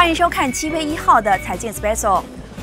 欢迎收看7月1号的财经 Special。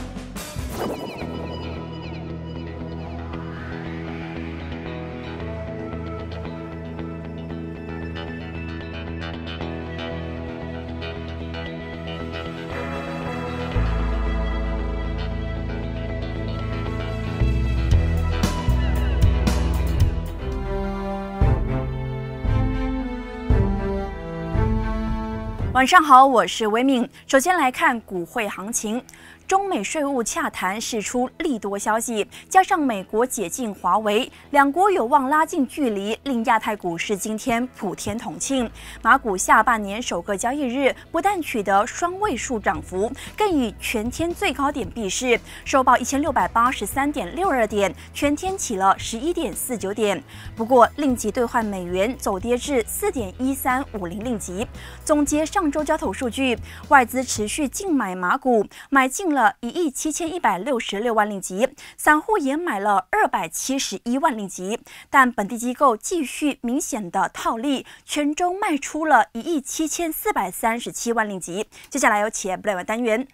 晚上好，我是维敏。首先来看股汇行情。中美税务洽谈释出利多消息，加上美国解禁华为，两国有望拉近距离，令亚太股市今天普天同庆。马股下半年首个交易日不但取得双位数涨幅，更以全天最高点闭市，收报1683.62点，全天起了11.49点。不过，令吉兑换美元走跌至4.1350令吉。总结上周交投数据，外资持续净买马股，买进了17166万令吉，散户也买了271万令吉，但本地机构继续明显的套利，全周卖出了17437万令吉。接下来有企业不列单元。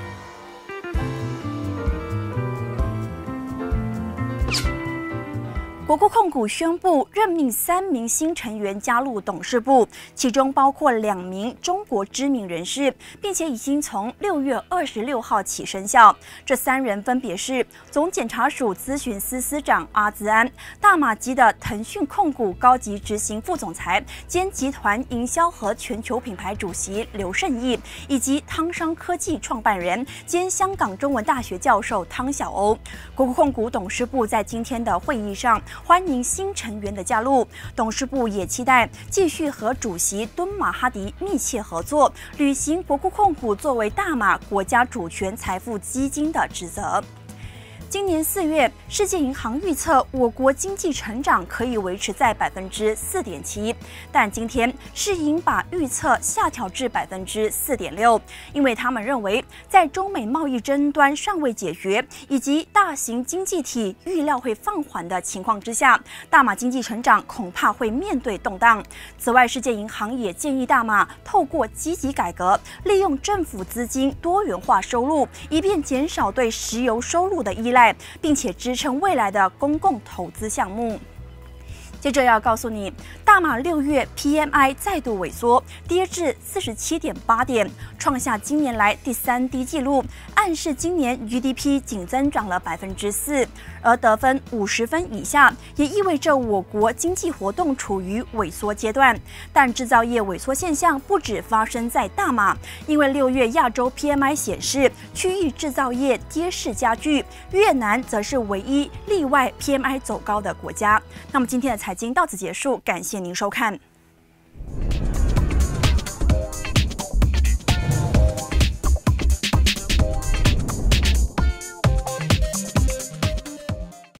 国库控股宣布任命3名新成员加入董事部，其中包括2名中国知名人士，并且已经从6月26号起生效。这3人分别是总检察署咨询司司长阿兹安、大马籍的腾讯控股高级执行副总裁兼集团营销和全球品牌主席刘胜义，以及汤商科技创办人兼香港中文大学教授汤晓欧。国库控股董事部在今天的会议上欢迎新成员的加入，董事部也期待继续和主席敦马哈迪密切合作，履行国库控股作为大马国家主权财富基金的职责。今年4月，世界银行预测我国经济成长可以维持在4.7%，但今天世银把预测下调至4.6%，因为他们认为在中美贸易争端尚未解决，以及大型经济体预料会放缓的情况之下，大马经济成长恐怕会面对动荡。此外，世界银行也建议大马透过积极改革，利用政府资金多元化收入，以便减少对石油收入的依赖，并且支撑未来的公共投资项目。接着要告诉你，大马6月 PMI 再度萎缩，跌至47.8点，创下今年来第3低纪录，暗示今年 GDP 仅增长了4%，而得分50分以下，也意味着我国经济活动处于萎缩阶段。但制造业萎缩现象不只发生在大马，因为6月亚洲 PMI 显示区域制造业跌势加剧，越南则是唯一例外 PMI 走高的国家。那么今天的财经到此结束，感谢您收看。